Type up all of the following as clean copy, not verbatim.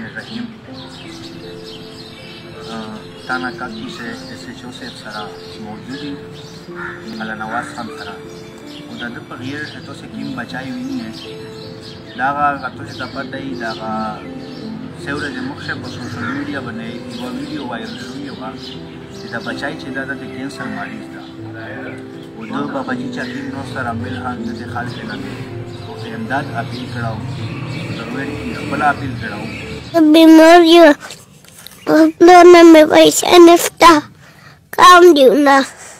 الرحیم تانا کاکی سے SHO صاحب سره موجود دي الله نواز خان سره او د ده په غیر تو سے کیم بچای ویني دا هغه تو چې د پته ای دا سیوره د مخشه په سوشل میډیا باندې یو ویډیو وایرل شوی و چې دا بچای چې دا د کینسر مریض ده او د بابا جی چاکین نو سره مل خان د خالص نه او امداد اپیل کړو ضروري خپل اپیل کړو بیماریو no me vais a nefta cambio una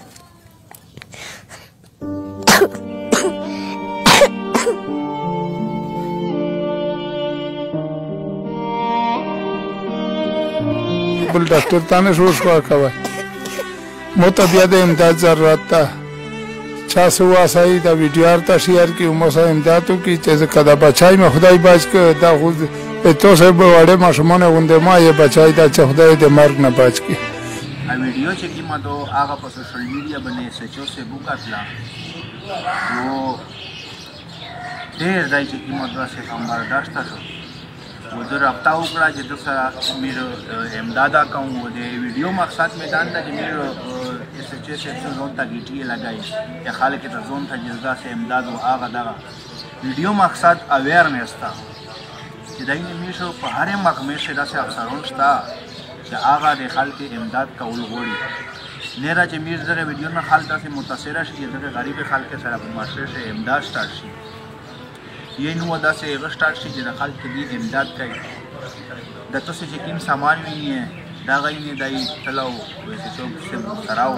بل ډاکټر تانه شو کوي مو ته بیا د امداد ضرورت ده چا سو واسای دا ویډیو ارته شیر کی مو سره امدادو کی چې کدا بچای مې خدای باج ک دا خو تو سه به وړه ماشومانه غونډه ما یې بچای دا چې خدای دې مرګ نه بچ کی ا ویډیو چې کیما دو هغه په سوشل میډیا باندې SHO سے وکړه وو ډېر ځای چې کیما دوه خبر داشته شو و در رابطه وکړه چې د سره میر امداد کوم و د ویډیو مقصد میدان ته چې میر SHO سے ځون ته گیټي لګای یا خلک ته ځون ته جزا سے امداد او هغه دا ویډیو مقصد اویرنس تا چې دای نه میشو په هر محکمه کې داسې افسرون شته چې هغه د خلک امداد کول غواړي نه را چې میر زره ویډیو نه خلک داسې متاثر شي چې د غریب خلک سره په معاشره کې امداد سٹارټ شي یې نو داسې هغه سٹارټ شي چې د خلک دې امداد کوي د تاسو چې کوم سامان ویني دا غوښنه دای تلو SHO سے سراو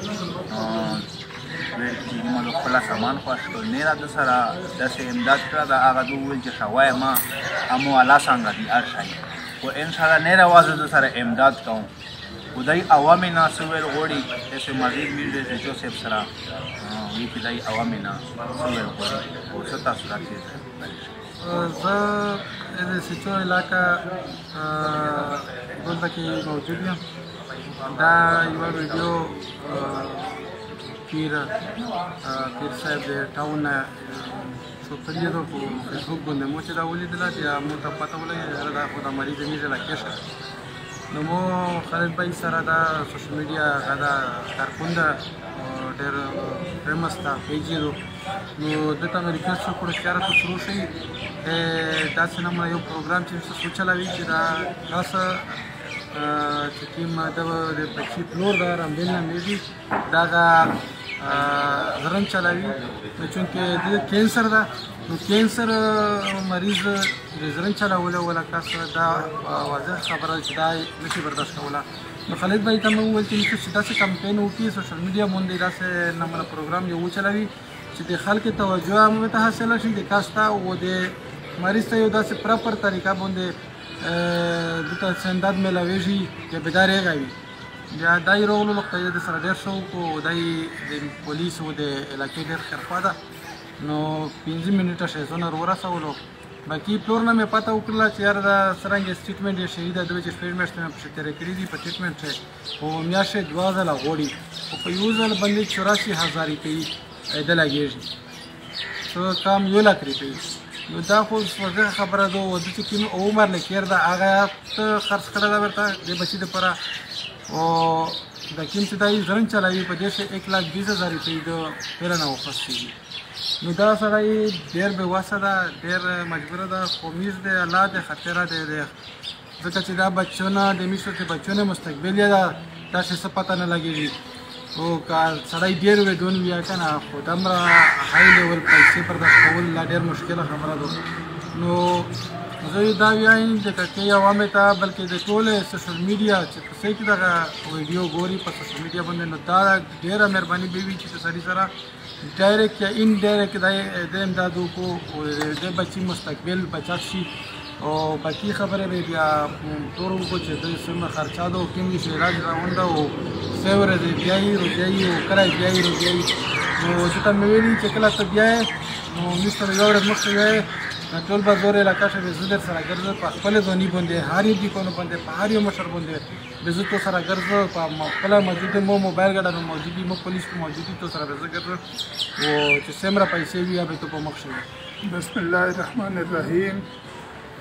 چې موږ خپل سامان خوښو نه را د سره داسې امداد کړه دا هغه دوی چې شوای ما امو الله څنګه دي ارشای او ان شاء الله نه راوځي د سره امداد کوم خدای عوامي ناسویر غوړي چې مزید میږي SHO سے سره وی چې دای عوامي ناسویر غوړي او څه تاسو راځي زه د SHO علاقه دلته کې موجود یم دا یوه ویډیو پیر صاحب د ټاون نه څو کلیدو په فیسبوک باندې مو چې دا ولیدله بیا مو ته پته ولګېده دا خو د مریض میږي علاقې شه نو مو خالد بھائی سره دا سوشل میډیا هغه دا کارکونده ډېر فیمس ده پیجیدو نو دته مې ریکویسټ وکړو چې یاره ته شروع شئ داسې نامه یو پروګرام چې څه چلوي چې دا داسې چې کوم د بچي پلور ده رامبیل نه میږي دا هغه زرن چلوي نو چونکې د کینسر ده نو کینسر مریض د زرن چلولی ولا کس دا واضح خبره چې دا نشي برداشت کوله نو خالد بھائی ته مې وویل چې موږ داسې کمپین وکړي سوشل میډیا باندې داسې نمونه پروګرام یو وچلوي چې د خلکو توجه هم ته حاصله شي د کس ته او د مریض ته یو داسې پراپر طریقه باندې دته امداد میلاویږي چې بیدارېږي وي بیا دا یې راغلو نقطه یې د سره ډېر شوق او دا یې د پولیسو د علاقې ډېر ښېرخوا ده نو 15 منټه ښځونه ورسولو باقي پلور نه مې پته وکړله چې یاره دا څرنګه سټیټمنټ یې شهید ده دوی چې شپږ میاشتې مې پسې تېرې کړي دي په ټریټمنټ خو میاشتې 2 ځله غواړي خو په یو ځل باندې 84,000 روپۍ عایده لګېږي څه کم 1 لک روپۍ نو دا خو واضحه خبره ده او د چې کوم عمر لکیر ده هغه ته خرڅ کړی ده ورته د بچي دپاره او دا کوم چې دا یې زرن چلوي په دې کې 1,20,000 روپۍ د پیله نه واخیستېږي نو دا سړی ډېر بې وسه ده ډېر مجبوره ده خو میز دی الله دی خطره دی ځکه چې دا بچونه د میشو چې بچونه مستقبل یې ده داسې څه پته نه لګېږي او که سړی ډېر ویډون وي که نه خو دومره های لیول پیسې برداشت کول لا ډېر مشکله خبره ده نو زه دا وایم چې که عوامو ته بلکې د ټولې سوشل میډیا چې په څه کې دغه ویډیو ګوري په سوشل میډیا باندې نو دا ډېره مهرباني به وي چې سړي سره ډایرکټ یا ان ډایرکټ د امداد وکړو او د بچي مستقبل بچت شي او باقي خبره به بیا تور وکړو چې د سیمه خرچا ده او کوم شي علاج راونده او څه ورځې بیا یې روزیایي او کرای بیا یې روزیایي نو ځکه مې ویلي چې کله ته بیا یې نو موږ ته یو ورځ مخکې وایې ټول به زور علاقه شه زه در سره ګرځم په خپل ځواني باندې هر یو دیکونو باندې په هر یو مشر باندې زه تو سره ګرځم په خپل موجود مو موبایل ګډه موجودي مو پولیس کو موجودي تو سره زه ګرځم او چې سمره پیسې وي به تو په مخ شي بسم الله الرحمن الرحیم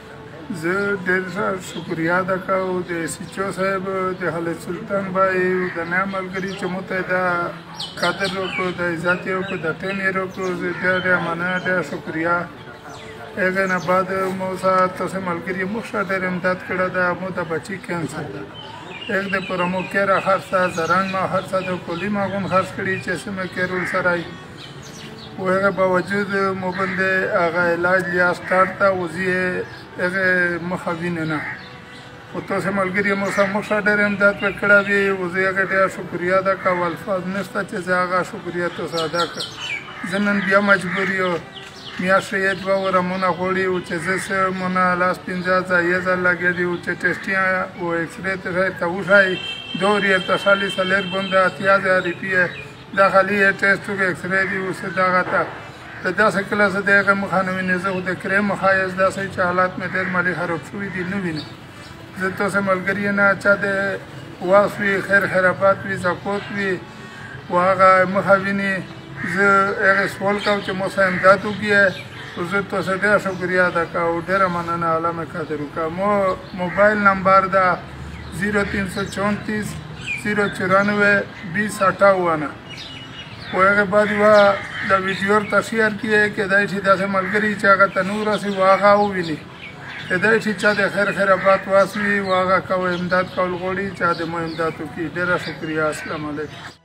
زه ډېر شکریا ادا کوم د سیچو صاحب د خالد سلطان بھائی د نیا ملګري چې موته دا قدر وکړو د عزت یې وکړو د ټیم یې وکړو زه ډېر مننه ډېر شکریا هغه نه بعد مو سره تاسو ملګري مو ښه ډېر امداد کړی ده مو د بچي کینسر ده एक दे पर मो केरा खर्चा जरान में खर्चा तो कोली मागुन खर्च करी जैसे में केरुल सराई वो है बावजूद मो बंदे आगा इलाज लिया स्टार्ट था उसी एक मखाविन ना वो तो से मलगिरी मोसा मोसा डर इमदाद पे खड़ा भी उसे अगर यार शुक्रिया अदा का अल्फाज नस्ता जैसे आगा शुक्रिया तो सादा का जनन बिया मजबूरी हो मियाँ सैयद बाबू रमोना खोड़ी उचे जैसे मोना लास्ट पिंजा ये जल लगे दी उचे टेस्टियाँ वो एक्सरे तेरे तबुशाई दो रियर तसाली सलेर बंदा अतियाज रिपीए दाखली ये टेस्ट के एक्सरे दी उसे दागाता तो 10 क्लास देगा मुखाने में निज़ उधर क्रेम खायस 10 हालात में देर माली खराब शुई दी नवीन जितो से मलगरी ना अच्छा दे वासवी खैर खैराबाद भी ज़कोत भी वहाँ का मुखाविनी एक सोल का मोसा इमदाद की है उसे तो से ढेर शुक्रिया अदा का ढेर मनना आला में खातिर का मोबाइल नंबर दा 0334 094 20 58 वो के बाद वह द वीडियो तस्वीर किए कि दाइठी दासे मलगरी चागा तनूर से वागा भी नहीं कि दाइठी चादे खैर खैराबाद वासवी वागा का वो इमदाद का उलगोड़ी चादे मो इमदाद की ढेर शुक्रिया अस्सलाम वालेकुम।